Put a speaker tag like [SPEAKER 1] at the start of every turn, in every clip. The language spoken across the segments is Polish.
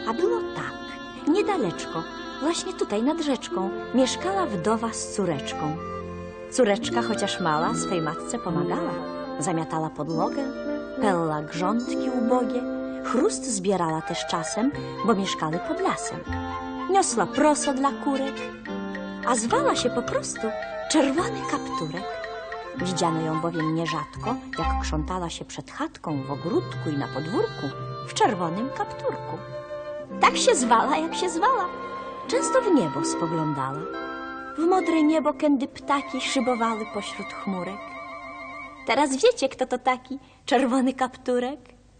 [SPEAKER 1] A było tak, niedaleczko, właśnie tutaj nad rzeczką, mieszkała wdowa z córeczką. Córeczka, chociaż mała, swej matce pomagała. Zamiatała podłogę, pella grządki ubogie, chrust zbierała też czasem, bo mieszkali pod lasem. Niosła proso dla kurek, a zwała się po prostu Czerwony Kapturek. Widziano ją bowiem nierzadko, jak krzątała się przed chatką, w ogródku i na podwórku, w czerwonym kapturku. Tak się zwala, jak się zwala. Często w niebo spoglądała. W modre niebo, kędy ptaki szybowały pośród chmurek. Teraz wiecie, kto to taki Czerwony Kapturek?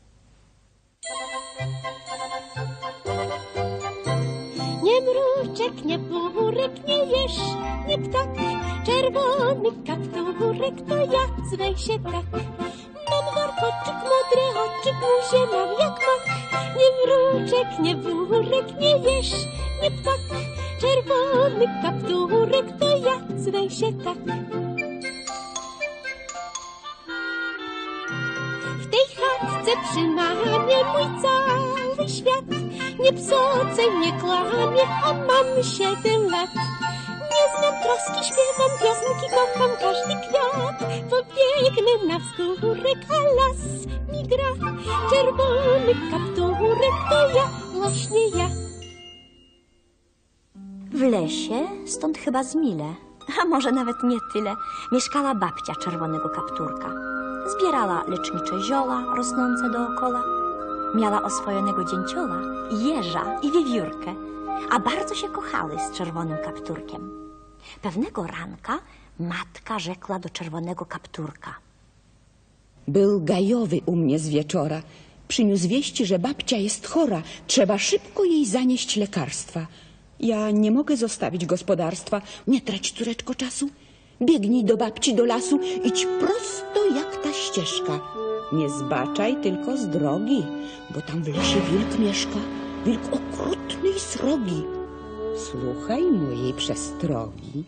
[SPEAKER 2] Nie mruczek, nie burek, nie jesz, nie ptak. Czerwony kapturek to ja, zwej się tak. Mam warkoczyk, modre oczy, buzię mam jak mak. Nie mruczek, nie burek, nie jesz, nie ptak. Czerwony kapturek to ja, zwej się tak. W tej chatce przy mamie mój cały świat. Nie psocę, nie kłamie, a mam 7 lat. Nie znam troski, śpiewam piosenki, kocham każdy kwiat. Pobiegnę na wzgórek, a las mi gra. Czerwony kapturek to ja, właśnie ja.
[SPEAKER 1] W lesie, stąd chyba z mile, a może nawet nie tyle, mieszkała babcia Czerwonego Kapturka. Zbierała lecznicze zioła rosnące dookoła. Miała oswojonego dzięcioła, jeża i wiewiórkę, a bardzo się kochały z Czerwonym Kapturkiem. Pewnego ranka matka rzekła do Czerwonego Kapturka:
[SPEAKER 3] Był gajowy u mnie z wieczora. Przyniósł wieści, że babcia jest chora. Trzeba szybko jej zanieść lekarstwa. Ja nie mogę zostawić gospodarstwa. Nie trać, córeczko, czasu. Biegnij do babci do lasu, idź prosto jak ta ścieżka. Nie zbaczaj tylko z drogi, bo tam w lesie wilk mieszka. Wilk okrutny i srogi. Słuchaj mojej przestrogi.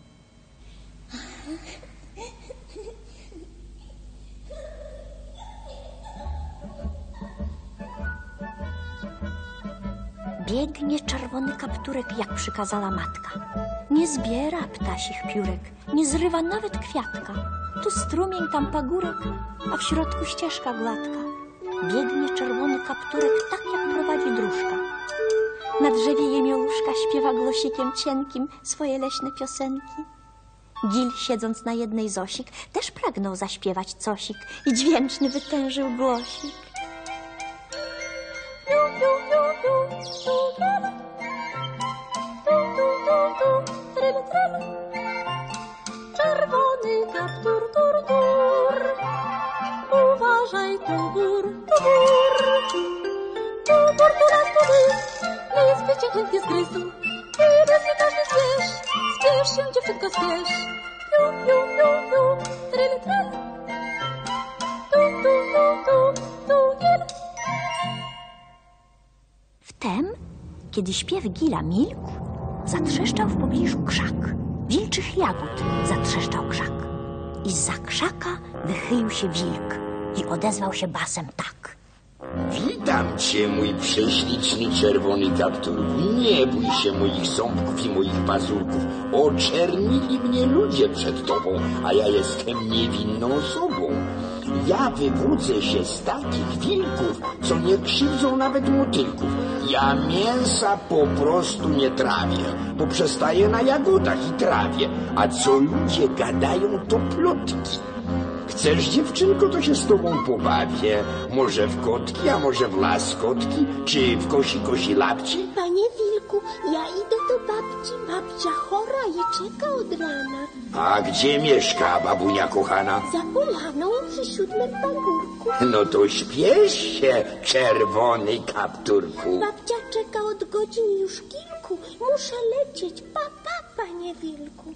[SPEAKER 1] Biegnie Czerwony Kapturek, jak przykazała matka. Nie zbiera ptasich piórek, nie zrywa nawet kwiatka. Tu strumień, tam pagórek, a w środku ścieżka gładka. Biegnie Czerwony Kapturek tak, jak prowadzi dróżka. Na drzewie jemiołuszka śpiewa głosikiem cienkim swoje leśne piosenki. Gil, siedząc na jednej z osik, też pragnął zaśpiewać cosik i dźwięczny wytężył głosik.
[SPEAKER 2] Czerwony kaptur, tur, tur. Uważaj, tu gór, tu gór. Tu gór, tu raz, tu wy. List by cię chętnie zgryzł. Gdyby nie każdy zwierz. Spiesz się, dziewczynko, spiesz. Ju, ju, ju, ju. Tryl, tryl. Tu, tu, tu, tu, tu, jel.
[SPEAKER 1] Wtem, kiedy śpiew Gila milkł, zatrzeszczał w pobliżu krzak. Wilczych jagód zatrzeszczał krzak. I zza krzaka wychylił się wilk i odezwał się basem tak.
[SPEAKER 4] Witam cię, mój prześliczny Czerwony Kapturku. Nie bój się moich ząbków i moich pazurków. Oczernili mnie ludzie przed tobą, a ja jestem niewinną osobą. Ja wywodzę się z takich wilków, co nie krzywdzą nawet motylków. Ja mięsa po prostu nie trawię, bo przestaję na jagodach i trawie. A co ludzie gadają, to plotki. Chcesz, dziewczynko, to się z tobą pobawię. Może w kotki, a może w laskotki, czy w kosi lapci?
[SPEAKER 2] Panie wilku, ja idę do babci. Babcia chora i czeka od rana.
[SPEAKER 4] A gdzie mieszka babunia kochana?
[SPEAKER 2] Za polaną przy 7 pagórku.
[SPEAKER 4] No to śpiesz się, Czerwony Kapturku.
[SPEAKER 2] Babcia czeka od godzin już kilku. Muszę lecieć. Pa, pa, panie wilku.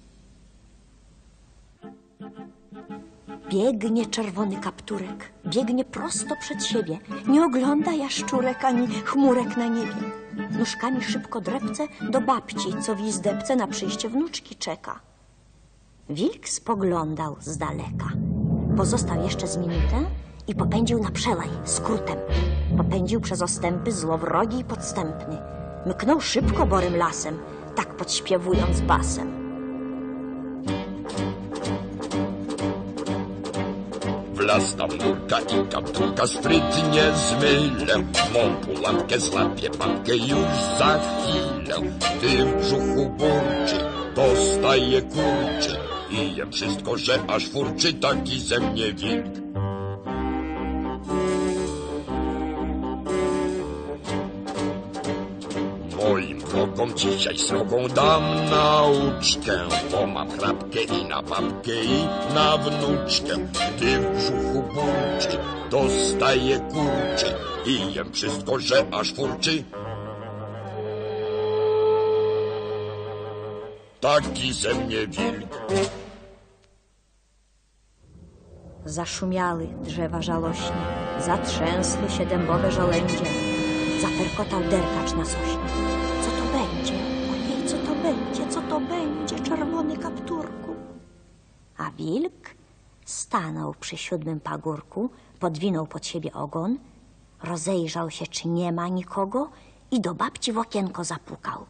[SPEAKER 1] Biegnie Czerwony Kapturek, biegnie prosto przed siebie. Nie ogląda jaszczurek ani chmurek na niebie. Nóżkami szybko drepce do babci, co w izdebce na przyjście wnuczki czeka. Wilk spoglądał z daleka. Pozostał jeszcze z minutę i popędził na przełaj skrótem. Popędził przez ostępy złowrogi i podstępny. Mknął szybko borym lasem, tak podśpiewując basem.
[SPEAKER 4] W las tam nurka i kapturka sprytnie zmylę. Mą pułapkę złapie babkę już za chwilę. Gdy w brzuchu burczy, dostaje kurczy i jem wszystko, że aż furczy, taki ze mnie wilk. Moim wrogom dzisiaj srogą dam nauczkę, bo mam chrapkę i na babkę i na wnuczkę. Gdy w brzuchu burczy, dostaje kurczy i jem wszystko, że aż furczy. Taki ze mnie wilk.
[SPEAKER 1] Zaszumiały drzewa żalośnie, zatrzęsły się dębowe żolędzie. Zaperkotał derkacz na sośnie. Co to będzie? Ojej, co to będzie? Co to będzie, czerwony kapturku? A wilk stanął przy 7. pagórku, podwinął pod siebie ogon, rozejrzał się, czy nie ma nikogo i do babci w okienko zapukał.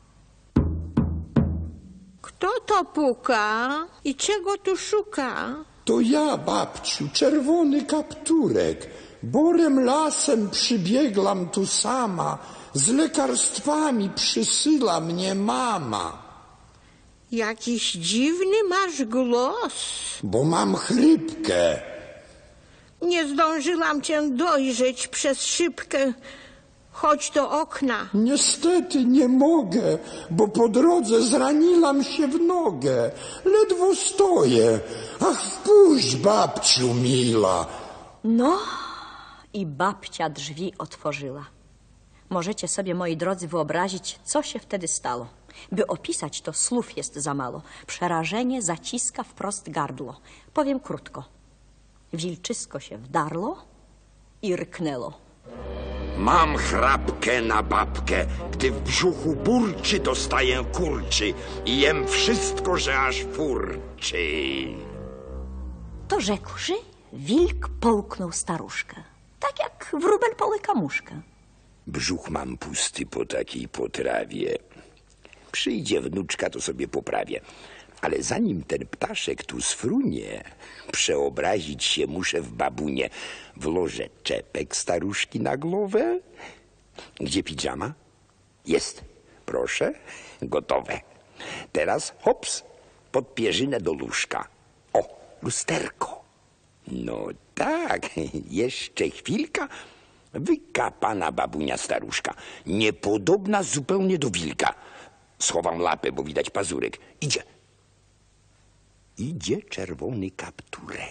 [SPEAKER 2] Kto to puka i czego tu szuka?
[SPEAKER 4] To ja, babciu, czerwony kapturek. Borem lasem przybiegłam tu sama. Z lekarstwami przysyła mnie mama.
[SPEAKER 2] Jakiś dziwny masz głos.
[SPEAKER 4] Bo mam chrypkę.
[SPEAKER 2] Nie zdążyłam cię dojrzeć przez szybkę. Chodź do okna.
[SPEAKER 4] Niestety nie mogę, bo po drodze zraniłam się w nogę. Ledwo stoję. Ach, wpuść, babciu mila.
[SPEAKER 1] No i babcia drzwi otworzyła. Możecie sobie, moi drodzy, wyobrazić, co się wtedy stało. By opisać to, słów jest za mało. Przerażenie zaciska wprost gardło. Powiem krótko. Wilczysko się wdarło i ryknęło.
[SPEAKER 4] Mam chrapkę na babkę, gdy w brzuchu burczy, dostaję kurczy i jem wszystko, że aż furczy.
[SPEAKER 1] To rzekłszy, wilk połknął staruszkę. Tak jak wróbel połyka muszkę.
[SPEAKER 4] Brzuch mam pusty po takiej potrawie. Przyjdzie wnuczka, to sobie poprawię. Ale zanim ten ptaszek tu sfrunie, przeobrazić się muszę w babunię. Włożę czepek staruszki na głowę. Gdzie pidżama? Jest. Proszę. Gotowe. Teraz hops, pod pierzynę do łóżka. O, lusterko. No tak, jeszcze chwilka. Wykapana babunia staruszka. Niepodobna zupełnie do wilka. Schowam lapę, bo widać pazurek. Idzie. Idzie czerwony kapturek.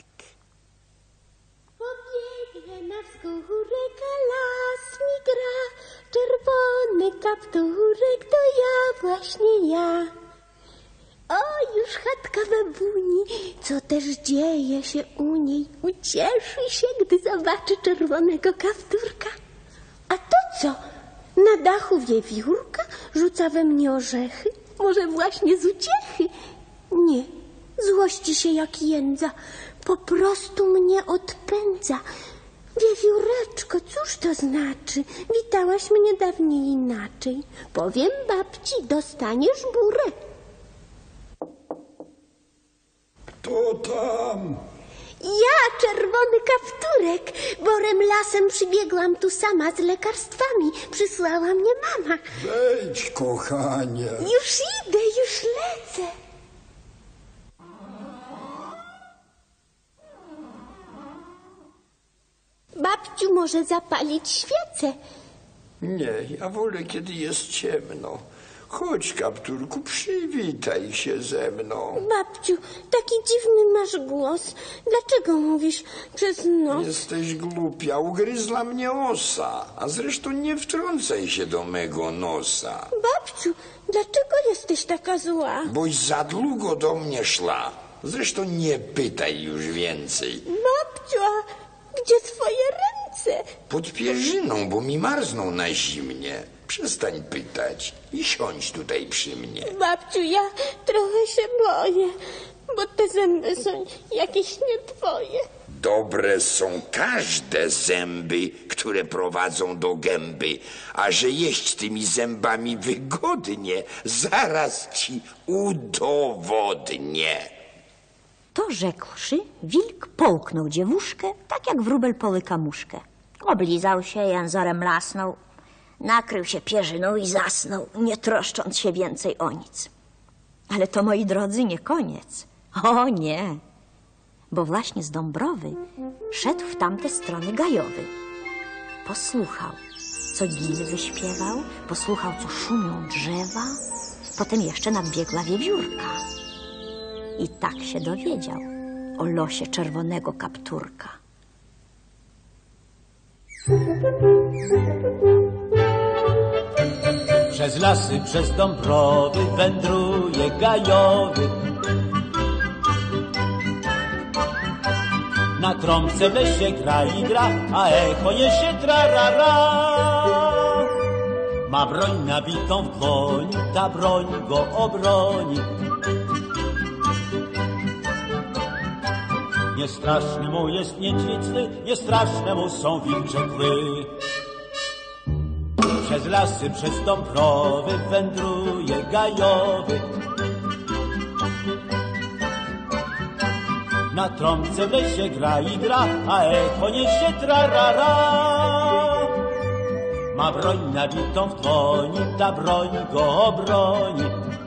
[SPEAKER 2] Pobiegnę na wzgórek, a las mi gra. Czerwony kapturek, to ja, właśnie ja. O, już chatka babuni, co też dzieje się u niej. Ucieszy się, gdy zobaczy czerwonego kapturka. A to co? Na dachu wiewiórka rzuca we mnie orzechy? Może właśnie z uciechy? Nie, złości się jak jędza. Po prostu mnie odpędza. Wiewióreczko, cóż to znaczy? Witałaś mnie dawniej inaczej. Powiem babci, dostaniesz burę.
[SPEAKER 4] To tam.
[SPEAKER 2] Ja, czerwony kapturek, borem lasem przybiegłam tu sama z lekarstwami. Przysłała mnie mama.
[SPEAKER 4] Wejdź, kochanie.
[SPEAKER 2] Już idę, już lecę. Babciu, może zapalić świecę?
[SPEAKER 5] Nie, ja wolę, kiedy jest ciemno. Chodź, kapturku, przywitaj się ze mną.
[SPEAKER 2] Babciu, taki dziwny masz głos. Dlaczego mówisz przez nos?
[SPEAKER 5] Jesteś głupia, ugryzła mnie osa. A zresztą nie wtrącaj się do mego nosa.
[SPEAKER 2] Babciu, dlaczego jesteś taka zła?
[SPEAKER 5] Boś za długo do mnie szła. Zresztą nie pytaj już więcej.
[SPEAKER 2] Babciu, a gdzie twoje ręce?
[SPEAKER 5] Pod pierzyną, bo mi marzną na zimnie. Przestań pytać i siądź tutaj przy mnie.
[SPEAKER 2] Babciu, ja trochę się boję, bo te zęby są jakieś nie twoje.
[SPEAKER 4] Dobre są każde zęby, które prowadzą do gęby, a że jeść tymi zębami wygodnie, zaraz ci udowodnię.
[SPEAKER 1] To rzekłszy, wilk połknął dziewuszkę, tak jak wróbel połyka muszkę. Oblizał się, jęzorem lasnął, nakrył się pierzyną i zasnął, nie troszcząc się więcej o nic. Ale to, moi drodzy, nie koniec. O nie! Bo właśnie z Dąbrowy szedł w tamte strony Gajowy. Posłuchał, co gil wyśpiewał, posłuchał, co szumią drzewa, potem jeszcze nadbiegła wiewiórka. I tak się dowiedział o losie czerwonego kapturka.
[SPEAKER 6] Przez lasy, przez Dąbrowy wędruje Gajowy. Na trąbce w lesie gra i gra, a echo niesie trarara. Ma broń nabitą w dłoni, ta broń go obroni. Nie straszny mu jest niedźwidzny, nie straszne mu są wilcze kły. Przez lasy, przez Dąbrowy wędruje Gajowy. Na trąbce w lesie gra i gra, a echo niesie trarara. Ma broń nabitą w dłoni, ta broń go obroni.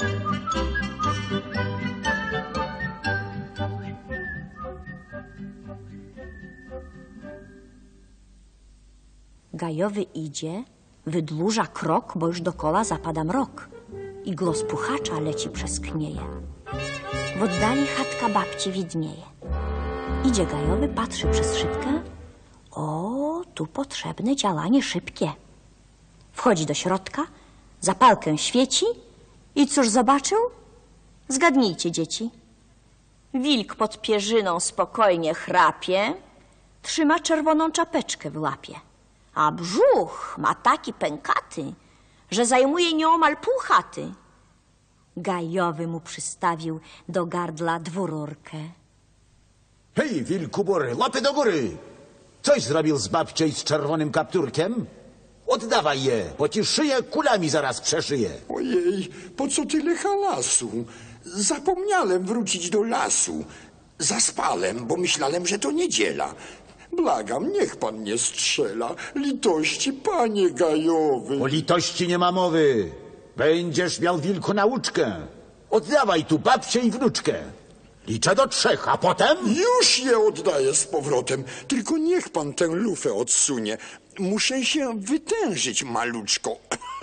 [SPEAKER 1] Gajowy idzie, wydłuża krok, bo już dokoła zapada mrok. I głos puchacza leci przez knieje. W oddali chatka babci widnieje. Idzie Gajowy, patrzy przez szybkę. O, tu potrzebne działanie szybkie. Wchodzi do środka, zapalkę świeci i cóż zobaczył? Zgadnijcie, dzieci. Wilk pod pierzyną spokojnie chrapie, trzyma czerwoną czapeczkę w łapie. A brzuch ma taki pękaty, że zajmuje nieomal pół chaty. Gajowy mu przystawił do gardla dwururkę.
[SPEAKER 7] Hej, wilku bury, łapy do góry! Coś zrobił z babcią i z czerwonym kapturkiem? Oddawaj je, bo ci szyję kulami zaraz przeszyję.
[SPEAKER 5] Ojej, po co tyle halasu? Zapomniałem wrócić do lasu. Zaspałem, bo myślałem, że to niedziela. Błagam, niech pan nie strzela. Litości, panie Gajowy.
[SPEAKER 7] O litości nie ma mowy. Będziesz miał, wilku, nauczkę. Oddawaj tu babcię i wnuczkę. Liczę do 3, a potem...
[SPEAKER 5] Już je oddaję z powrotem. Tylko niech pan tę lufę odsunie. Muszę się wytężyć, maluczko.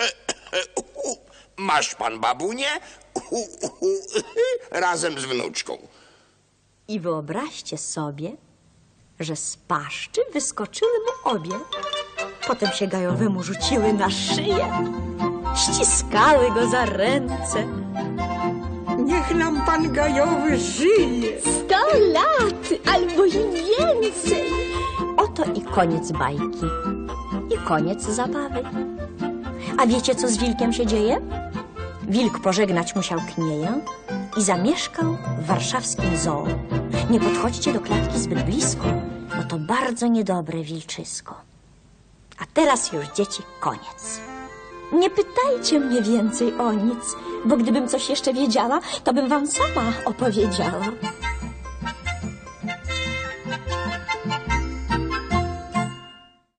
[SPEAKER 4] Masz pan, babunie? Razem z wnuczką.
[SPEAKER 1] I wyobraźcie sobie, że z paszczy wyskoczyły mu obie. Potem się Gajowemu rzuciły na szyję, ściskały go za ręce.
[SPEAKER 8] Niech nam pan Gajowy żyje.
[SPEAKER 2] 100 lat albo i więcej.
[SPEAKER 1] Oto i koniec bajki. I koniec zabawy. A wiecie, co z wilkiem się dzieje? Wilk pożegnać musiał knieję i zamieszkał w warszawskim zoo. Nie podchodźcie do klatki zbyt blisko, bo to bardzo niedobre wilczysko. A teraz już, dzieci, koniec. Nie pytajcie mnie więcej o nic, bo gdybym coś jeszcze wiedziała, to bym wam sama opowiedziała.